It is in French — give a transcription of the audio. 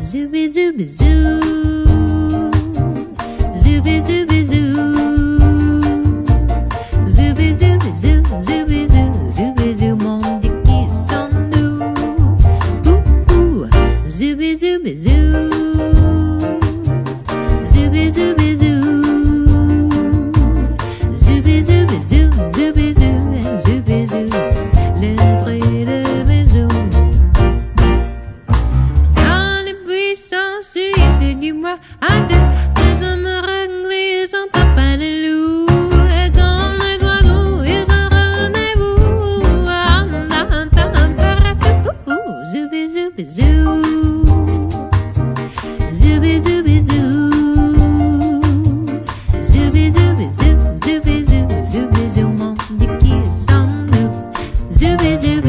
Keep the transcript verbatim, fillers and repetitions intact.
Zooby zooby zoo, zooby zooby zoo, zooby zooby zoo, zooby zoo, zooby zoo, mon Dieu qui sont nous. Ouh ouh, zooby zooby zoo, zooby zooby zoo, zooby zooby zoo, zooby zoo, zooby zoo, le bruit de maison. Dis-moi à deux, les hommes réglés sont à pas de loup. Et comme les oiseaux, ils ont rendez-vous. Ah, ah, ah, ah, zoubi, zoubi, zou. Zoubi, zoubi, zou. Zoubi, zoubi, zou. Zoubi, zou. Zoubi, zou, mon Dieu qui s'en nous. Zoubi, zou.